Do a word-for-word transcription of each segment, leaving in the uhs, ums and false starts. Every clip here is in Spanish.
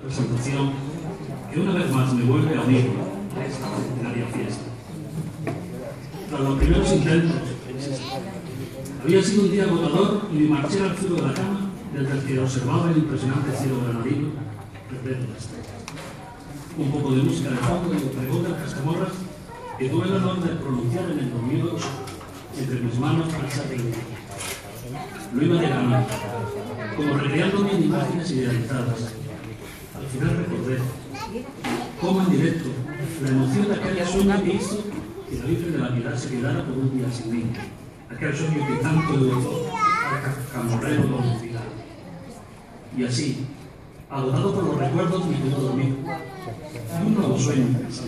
presentación que una vez más me vuelve a unir a esta centenaria fiesta. Tras los primeros intentos, había sido un día agotador y me marché al filo de la cama desde el que observaba el impresionante cielo granadino repleto de estrellas. Un poco de música de fondo y el pregón del cascamorras que tuve el honor de pronunciar en el dormido entre mis manos al satélite. Lo iba declamando, como recreándome en imágenes idealizadas. Al final recordé, como en directo, la emoción de aquel sueño que hizo que la Virgen de la Piedad se quedara por un día sin mí. Aquel sueño que tanto educó al camorrero domiciliario. Y así, agotado por los recuerdos, me quedé dormido. Y un nuevo sueño pensaba.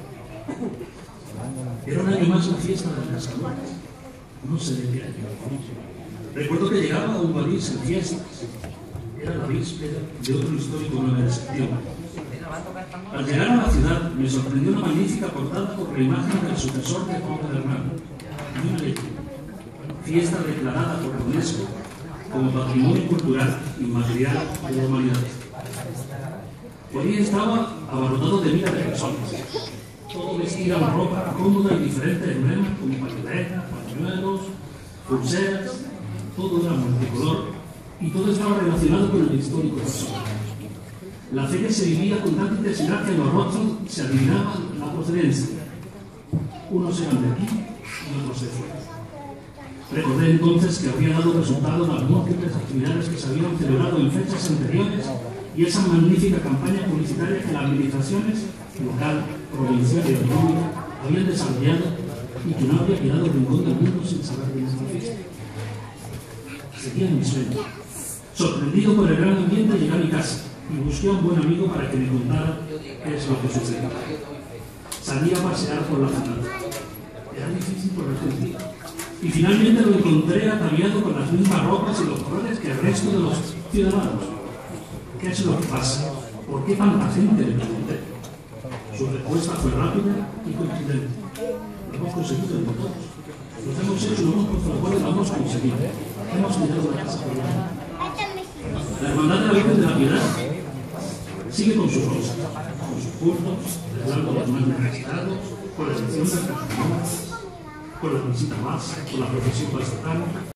Era un año más la fiesta de las Cascamorras. No sé de qué año. Recuerdo que llegaba a un París en fiestas. Era la víspera de otro histórico nueve de septiembre. Al llegar a la ciudad, me sorprendió una magnífica portada por la imagen del sucesor de Juan de Hernán, y una letra. Fiesta declarada por la UNESCO como Patrimonio Cultural Inmaterial de la Humanidad. Por ahí estaba abarrotado de miles de personas. Todo vestía una ropa cómoda y diferente de emblemas como pantaletas, pañuelos, pulseras, todo era multicolor y todo estaba relacionado con el histórico personaje. La feria se vivía con tanta intensidad que en los rostros se adivinaba la procedencia. Unos eran de aquí y otros de fuera. Recordé entonces que había dado resultado las múltiples actividades que se habían celebrado en fechas anteriores y esa magnífica campaña publicitaria que las administraciones local, provincial y autonómica habían desarrollado y que no había quedado rincón del mundo sin saber de nuestra fiesta. Seguía mi sueño. Sorprendido por el gran ambiente, llegué a mi casa y busqué a un buen amigo para que me contara qué es lo que sucedía. Salí a pasear por la ciudad. Era difícil por el sentido. Y finalmente lo encontré ataviado con las mismas ropas y los colores que el resto de los ciudadanos. ¿Qué es lo que pasa? ¿Por qué tanta gente? Le pregunté. Su respuesta fue rápida y contundente. Lo hemos conseguido entre todos. Lo hemos hecho, lo hemos construido, lo hemos conseguido. Hemos tirado la casa por la mano. La Hermandad de la Virgen de la Piedad sigue con sus rosas, con sus cultos, celebrando los más necesitados, con la excepción de las personas, con la visita más, con la procesión pastoril.